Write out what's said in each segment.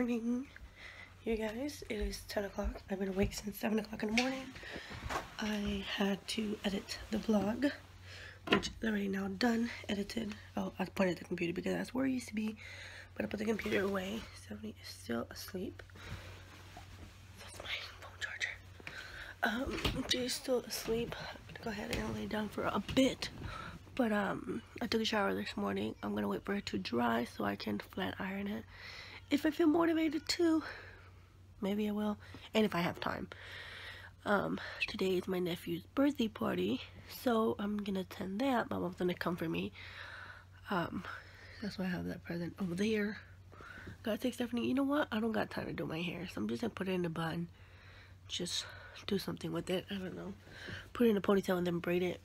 morning, you guys. It is 10 o'clock. I've been awake since 7 o'clock in the morning. I had to edit the vlog, which is already now done, edited. Oh, I pointed at the computer because that's where it used to be, but I put the computer away. Stephanie is still asleep. That's my phone charger. She's still asleep. I'm gonna go ahead and lay down for a bit. But I took a shower this morning. I'm gonna wait for it to dry so I can flat iron it. If I feel motivated to, maybe I will, and if I have time. Today is my nephew's birthday party, so I'm gonna attend that. My mom's gonna come for me. That's why I have that present over there. Gotta take Stephanie. You know what? I don't got time to do my hair, so I'm just gonna put it in a bun. Just do something with it. I don't know. Put it in a ponytail and then braid it.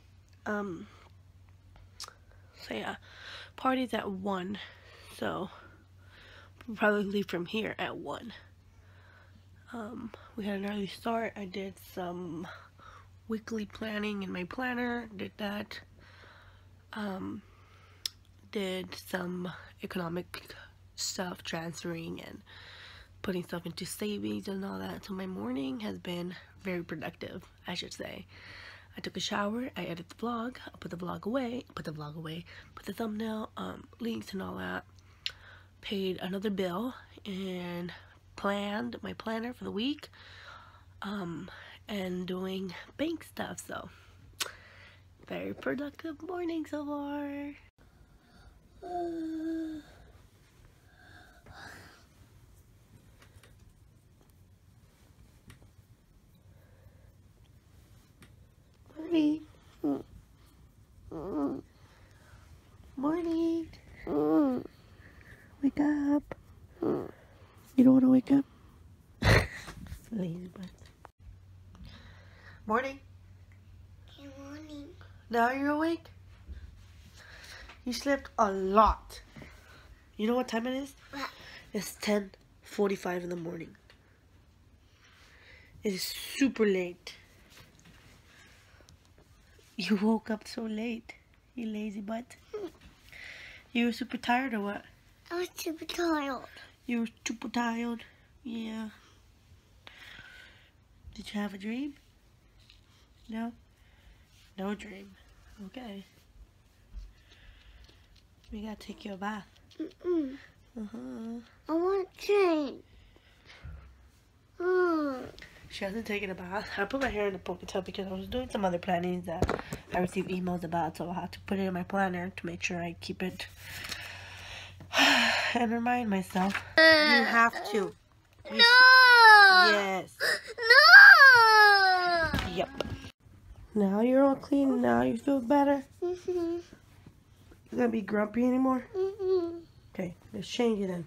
So yeah, party's at 1, so we'll probably leave from here at 1. We had an early start. I did some weekly planning in my planner, did that. Did some economic stuff, transferring and putting stuff into savings and all that. So my morning has been very productive, I should say. I took a shower, I edited the vlog, I put the vlog away, put the thumbnail, links and all that, paid another bill, and planned my planner for the week, and doing bank stuff. So very productive morning so far. Morning. Morning. Wake up. You don't want to wake up? Lazy butt. Morning. Good morning. Now you're awake? You slept a lot. You know what time it is? What? It's 10:45 in the morning. It is super late. You woke up so late, you lazy butt. You were super tired or what? I was super tired. You were super tired? Yeah. Did you have a dream? No? No dream. Okay. We gotta take you a bath. I want to change. She hasn't taken a bath. I put my hair in a ponytail because I was doing some other plannings that I received emails about, so I'll have to put it in my planner to make sure I keep it and remind myself. You have to. No! Yes. No! Yep. Now you're all clean. Now you feel better. You gonna be grumpy anymore? Okay, let's change it then.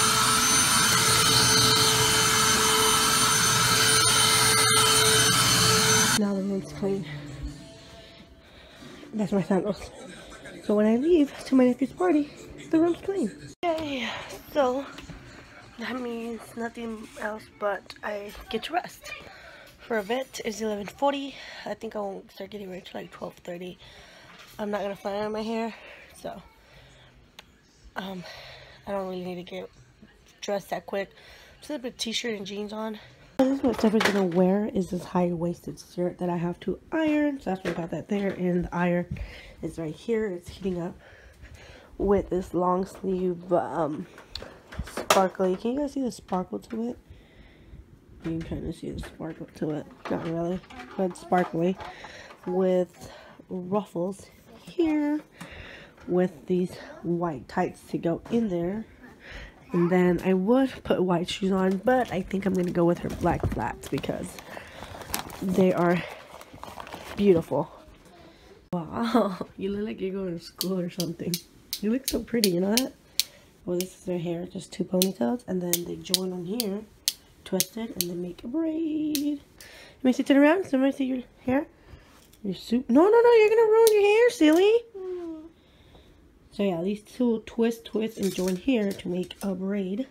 Now the room's clean. That's my sandals. So when I leave to my nephew's party, the room's clean. Okay, so that means nothing else but I get to rest for a bit. It's 11:40. I think I won't start getting ready till like 12:30. I'm not gonna flat iron my hair, so I don't really need to get dressed that quick. Just a bit of t-shirt and jeans on. This is what Stephanie's gonna wear, is this high-waisted shirt that I have to iron. So that's why I got that there, and the iron is right here. It's heating up with this long sleeve sparkly. Can you guys see the sparkle to it? I'm trying to see the sparkle to it. Not really, but sparkly, with ruffles here, with these white tights to go in there. And then I would put white shoes on, but I think I'm going to go with her black flats because they are beautiful. Wow, you look like you're going to school or something. You look so pretty, you know that? Well, this is her hair, just 2 ponytails, and then they join on here, twisted, and then make a braid. Let me see, turn around so I see your hair. Your soup. No, you're going to ruin your hair, silly. So yeah, these 2 twist, and join here to make a braid.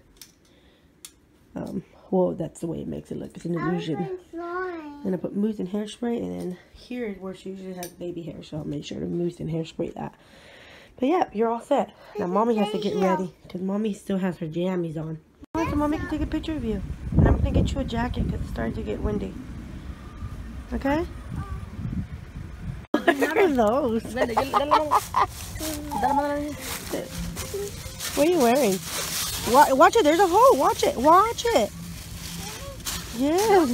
Well, that's the way it makes it look. It's an illusion. Then I put mousse and hairspray, and then here is where she usually has baby hair, so I'll make sure to mousse and hairspray that. But yeah, you're all set. Now mommy has to get ready because mommy still has her jammies on. So mommy can take a picture of you. And I'm gonna get you a jacket because it's starting to get windy. Okay? What are those? What are you wearing? Watch it, there's a hole. Watch it, watch it. Yes.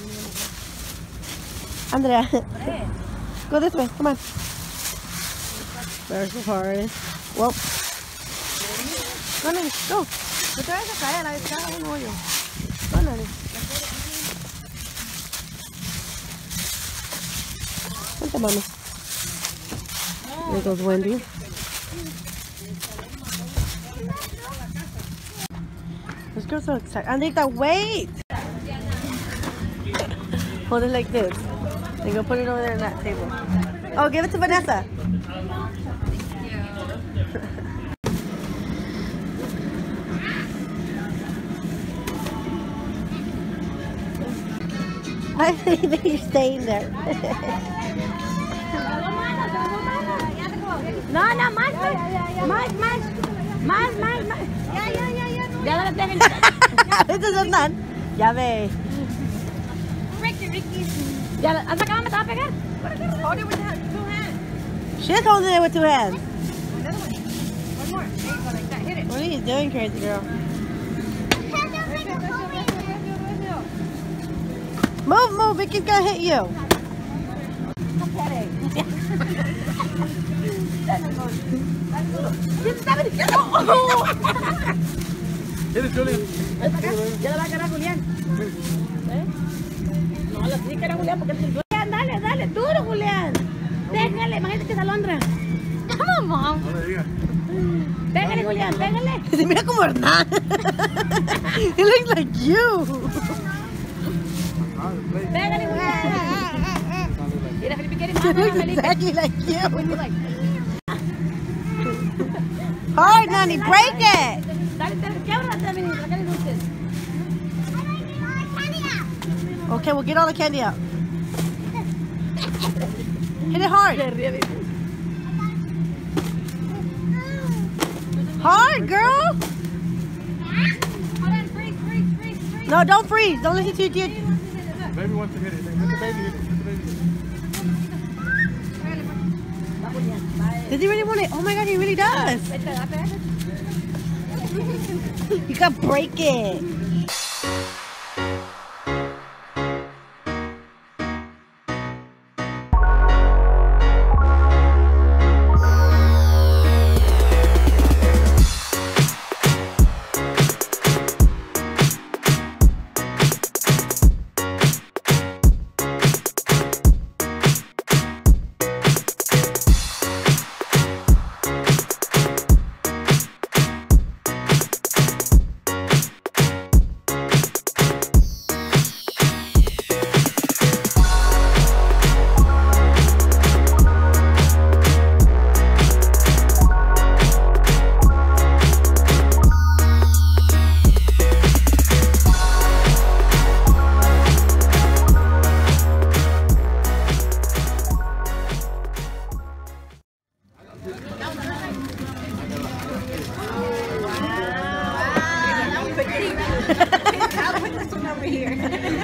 Andrea, go this way, come on. There's the hard. Well, go, Nani, go. No te vayas a caer, ahí está un hoyo. Go, Nani. Vente, mami. There goes Wendy. This girl's so excited. Andita, wait! Hold it like this. And go put it over there on that table. Oh, give it to Vanessa. I think you're staying there. No, más. Ya la dejen. This is done. Ya ve. Ricky. Ya la, hasta acá me te va a pegar. Hold it with 2 hands. She's holding it with 2 hands. Another one. One more. There you go, like that. Hit it. What are you doing, crazy girl? Move, Vicky's gonna hit you. Hit it, Julian. Ya la va a agarrar Julián. No, la tiene que agarrar Julián porque el Julián, dale, duro, Julián. Déjale, imagínate que es alondra. Come on, Mom. No le digas. Pégale, Julián, pégale. Se mira como Hernán. He looks like you. Pégale, Julián. Mira, Felipe quiere He más, looks Felipe. exactly like What do you you. like? Hard, Nani, break it. Dale, québrate también, sácale dulces. Okay, we'll get all the candy out. Hit it hard. Hard, girl. Hold on, freeze. No, don't freeze. Don't listen to your... Baby wants to hit it. Let the baby hit it. Does he really want it? Oh my God, he really does. You gotta break it. I'll put this one over here.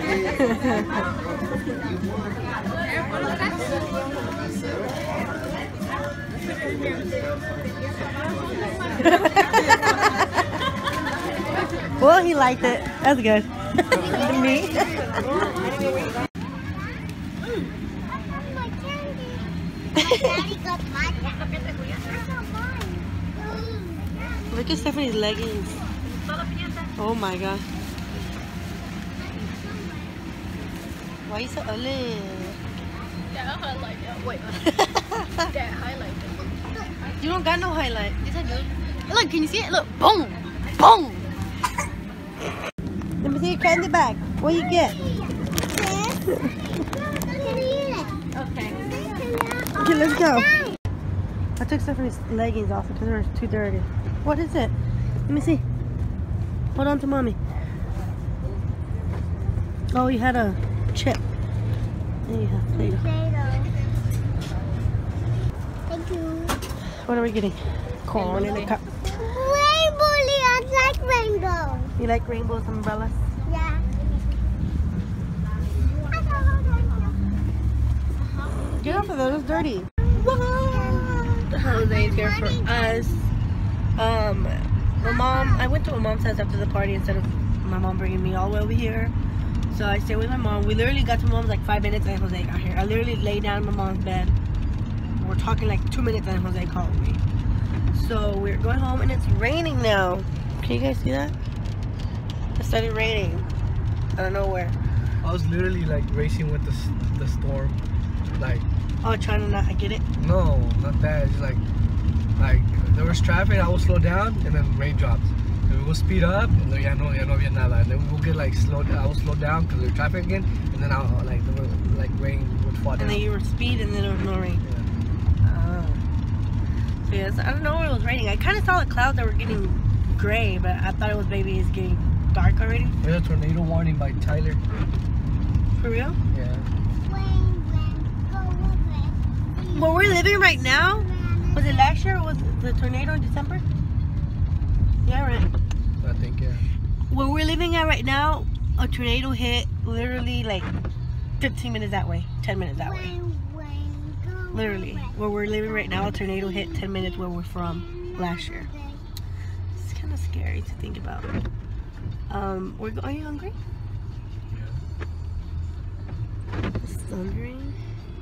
Well, he liked it. That's good. Me. Daddy got my candy. Look at Stephanie's leggings. Oh my God. Why are you so ugly? Yeah, highlight. Wait. Yeah, highlight. You don't got no highlight. Yes, I do. Look, can you see it? Look, boom, boom. Let me see your candy bag. What you get? Okay. Okay, let's go. I took Stephanie's leggings off because they were too dirty. What is it? Let me see. Hold on to mommy. Oh, you had a chip. And you have Play-Doh. Thank you. What are we getting? Corn in a cup. Rainbow, I like rainbow. You like rainbows, umbrellas? Yeah. Get off of that, it's dirty. What? Jose's here for us. I went to my mom's house after the party instead of my mom bringing me all the way over here. So I stayed with my mom. We literally got to my mom's like 5 minutes and Jose got here. I literally laid down in my mom's bed. We're talking like 2 minutes and Jose called me. So we're going home and it's raining now. Can you guys see that? It started raining out of nowhere. I was literally like racing with the storm. Like, Oh, trying to not get it? no, not that. It's like there was traffic, I will slow down, and then rain drops. And we will speed up, and then no había nada. And then we'll get like I will slow down because there's traffic again, and then I'll like rain would fall down. And then you were speed and then there was no rain. Yeah. So yes, I don't know where it was raining. I kind of saw the clouds that were getting gray, but I thought it was maybe it's getting dark already. There's a tornado warning by Tyler. For real? Yeah. Where we're living right now, was it last year or was it the tornado in December? Yeah, right. I think, yeah. Where we're living at right now, a tornado hit literally like 15 minutes that way, 10 minutes that way. Literally, where we're living right now, a tornado hit 10 minutes where we're from last year. It's kind of scary to think about. Are you hungry? Yeah. It's thundering.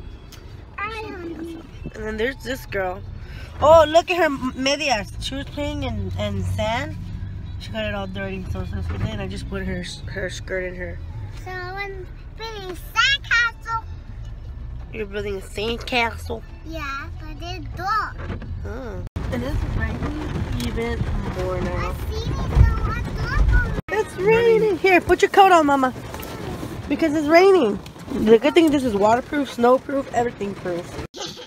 And then there's this girl. Oh, look at her medias. She was playing in sand. She got it all dirty. So then I just put her skirt in her. So I'm building sandcastle. You're building a sand castle. Yeah, but it's dark. Oh. And it's raining even more now. I see it, so it's dark. It's raining. Here, put your coat on, Mama. Because it's raining. The good thing this is waterproof, snowproof, everything proof.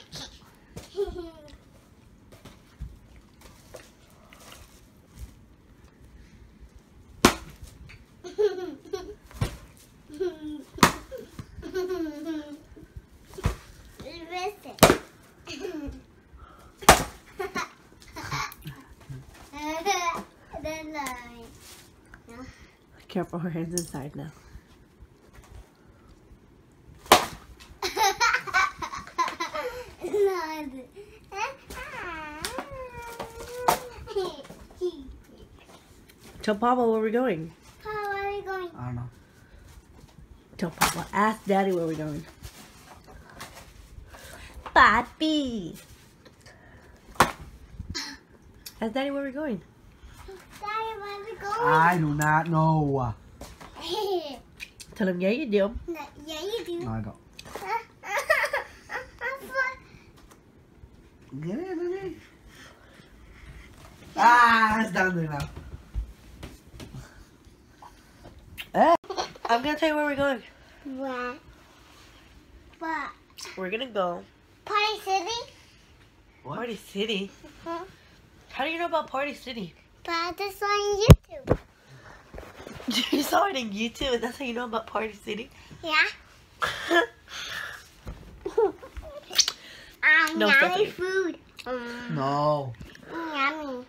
Careful, her hand's inside now. Tell Papa where we're going. Papa, where are we going? I don't know. Tell Papa. Ask Daddy where we're going. Papi. Ask Daddy where we're going. Daddy, where are we going? I do not know. Tell him, yeah, you do. Yeah, you do. No, I don't. Get it, baby. It's down there now. I'm gonna tell you where we're going. What? What? We're gonna go Party City? What? Party City. How do you know about Party City? But I just saw on YouTube. You saw it on YouTube, and that's how you know about Party City? Yeah. No, yummy Stephanie. food. No. Yummy.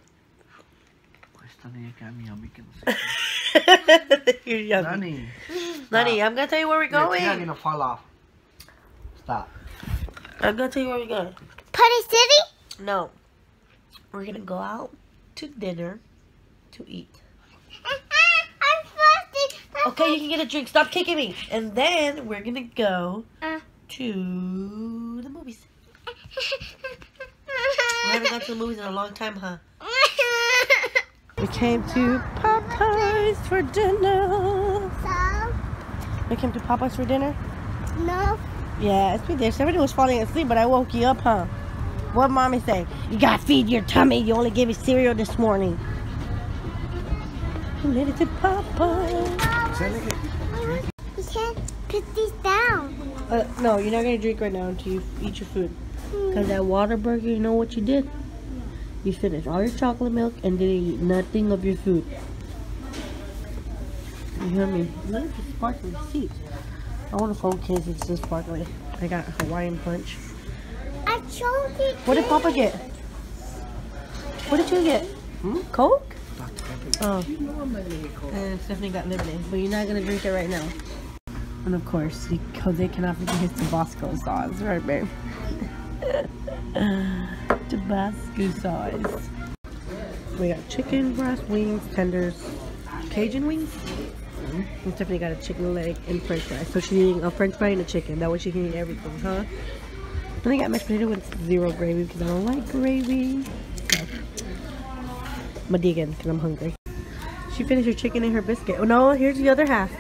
You're yummy. Nani. Nani, I'm gonna tell you where we're You're going. gonna fall off. Stop. I'm gonna tell you where we're going. Party City? No. We're gonna go out to dinner to eat. I'm thirsty. Okay, you can get a drink. Stop kicking me. And then we're gonna go to the movies. We haven't gone to the movies in a long time, huh? We came to Popeyes for dinner. So? We came to Popeyes for dinner? No. Yeah, it's been there. Everybody was falling asleep, but I woke you up, huh? What Mommy say? You gotta feed your tummy. You only gave me cereal this morning. We made it to Popeyes. You can't put these down. No, you're not gonna drink right now until you eat your food. Cause that Whataburger, you know what you did? You finished all your chocolate milk and didn't eat nothing of your food. You hear me? Look at the sparkly seats. I want a phone case that's just sparkly. I got Hawaiian Punch. I chose it. What did Papa get? What did you get? Coke? Dr. Pepper. Oh. And Stephanie got lemonade, but you're not gonna drink it right now. And of course, Jose cannot forget his Tabasco sauce, right, babe? Tabasco sauce. We got chicken breast, wings, tenders, Cajun wings. And Stephanie got a chicken leg and french fries. So she's eating a french fry and a chicken. That way she can eat everything, huh? And I got mashed potato with 0 gravy because I don't like gravy. I'm gonna dig in because I'm hungry. She finished her chicken and her biscuit. Oh no, here's the other half.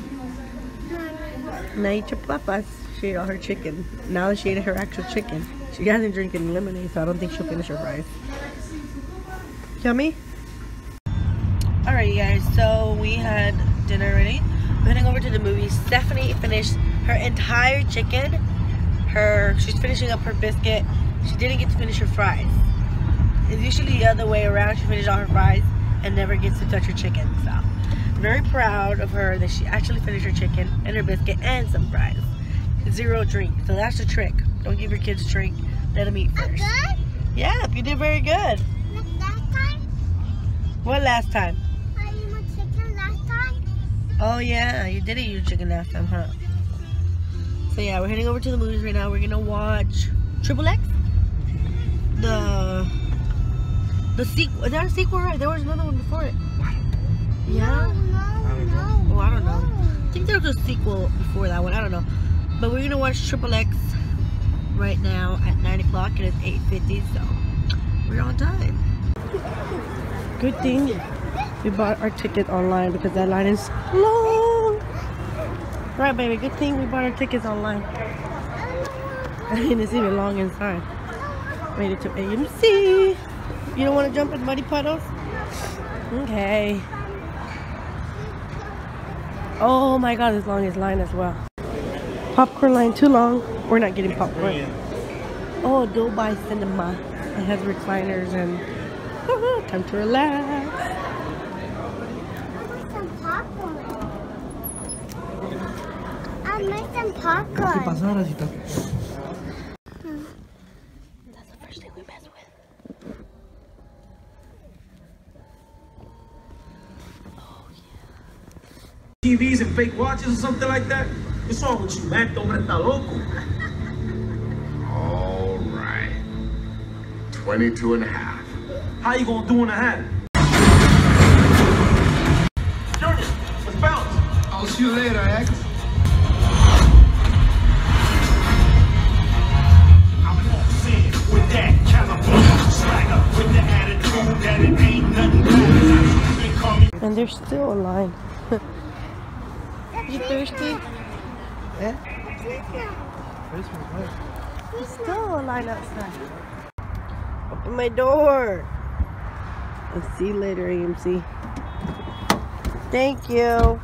Now eat your papas. She ate all her chicken. Now that she ate her actual chicken, she hasn't drinking lemonade, so I don't think she'll finish her fries. Yummy? Alright, you guys, so we had dinner already. We're heading over to the movies. Stephanie finished her entire chicken. She's finishing up her biscuit. She didn't get to finish her fries. It's usually the other way around. She finishes all her fries and never gets to touch her chicken. So, I'm very proud of her that she actually finished her chicken and her biscuit and some fries. 0 drink. So that's the trick. Don't give your kids a drink. Let them eat first. Good? Yeah, you did very good. Like last time? What last time? I ate my chicken last time? Oh yeah, you did eat your chicken last time, huh? So yeah, we're heading over to the movies right now. We're gonna watch Triple X. The sequel. Is that a sequel, right? There was another one before it. Yeah? No. Oh, I don't know. I think there was a sequel before that one. I don't know. But we're gonna watch Triple X right now at 9 o'clock and it's 8:50, so we're on time. Good thing we bought our ticket online because that line is long. Right, baby. Good thing we bought our tickets online. And it's even long inside. Made it to AMC. You don't want to jump in muddy puddles? Okay. Oh my god, this long is line as well. Popcorn line too long. We're not getting popcorn. Oh, Dubai Cinema. It has recliners and time to relax. I made some popcorn. That's the first thing we mess with. TVs and fake watches or something like that? What's wrong with you, man? Hombre está loco. All right. 22 and a half. How you gonna do in a half? Junior, let's bounce. I'll see you later, X. I'm on scene with that California swagger, with the attitude that it ain't nothing bad. And there's still a line. You thirsty? Yeah? There's still a line outside. Open my door. I'll see you later, AMC. Thank you.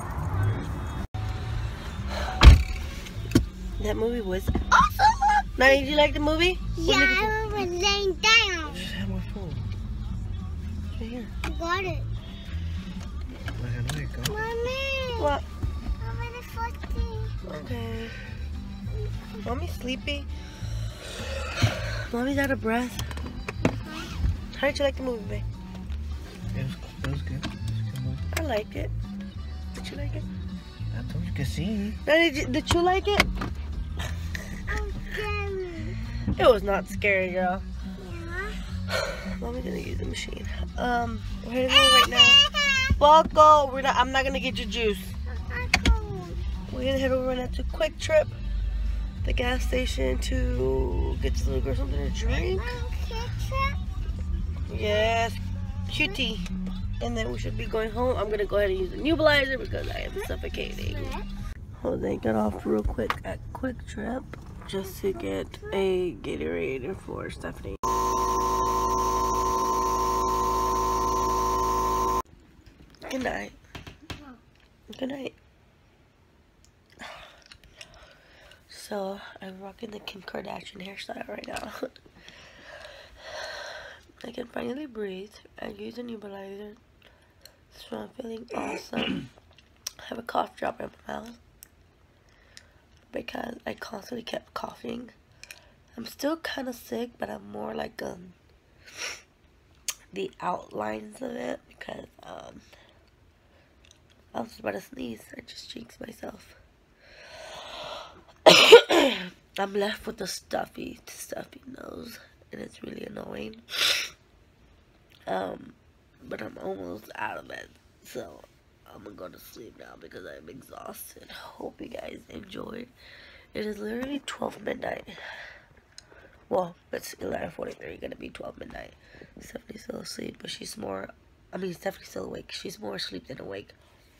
That movie was awesome. Now, did you like the movie? Yeah, I was laying down. Just have my phone. Right here. I got it. There you go. Mommy. What? I'm really fussy. Okay. Mommy's sleepy. Mommy's out of breath. How did you like the movie, babe? It was good. It was a good movie. I liked it. Did you like it? I told you could see. Did you like it? I'm scary. It was not scary, girl. Yeah. Mommy's gonna use the machine. We're heading home right now. Buckle. I'm not gonna get your juice. We're gonna head over right now to Quick Trip, the gas station, to get the little girl something to drink. Yes, cutie. And then we should be going home. I'm gonna go ahead and use the nebulizer because I am suffocating. Jose got off real quick at Quick Trip just to get a Gatorade for Stephanie. Good night. Good night. So I'm rocking the Kim Kardashian hairstyle right now. I can finally breathe. I use a nebulizer, so I'm feeling awesome. I have a cough drop in my mouth because I constantly kept coughing. I'm still kind of sick, but I'm more like the outlines of it because I was about to sneeze. I just jinxed myself. I'm left with a stuffy nose, and it's really annoying. But I'm almost out of it, so I'm gonna go to sleep now because I'm exhausted. Hope you guys enjoyed. It is literally 12 midnight. Well, it's 11:43, gonna be 12 midnight. Stephanie's still asleep, but she's more, Stephanie's still awake. She's more asleep than awake.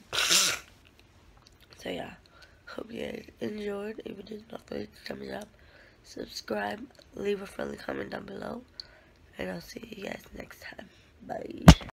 So yeah, hope you guys enjoyed. If you did not, please thumbs up, subscribe, leave a friendly comment down below, and I'll see you guys next time. Bye.